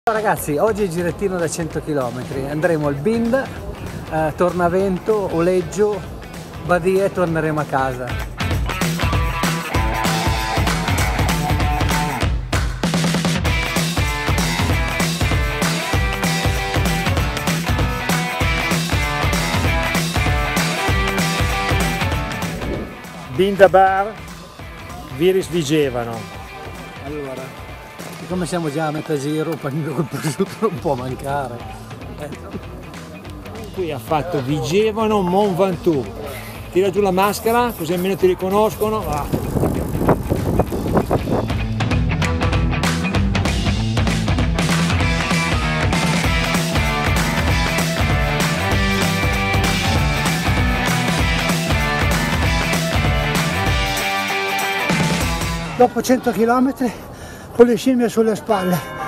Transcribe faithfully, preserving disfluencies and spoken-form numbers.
Ciao ragazzi, oggi è il girettino da cento chilometri, andremo al Bind, eh, Tornavento, Oleggio, Badia e torneremo a casa. Binda Bar, Viris Vigevano. Allora, siccome siamo già a metà giro, panino col prosciutto non può mancare. Eh. Qui ha fatto Vigevano, Mont Ventoux. Tira giù la maschera così almeno ti riconoscono. Ah. Dopo cento chilometri con le scimmie sulle spalle.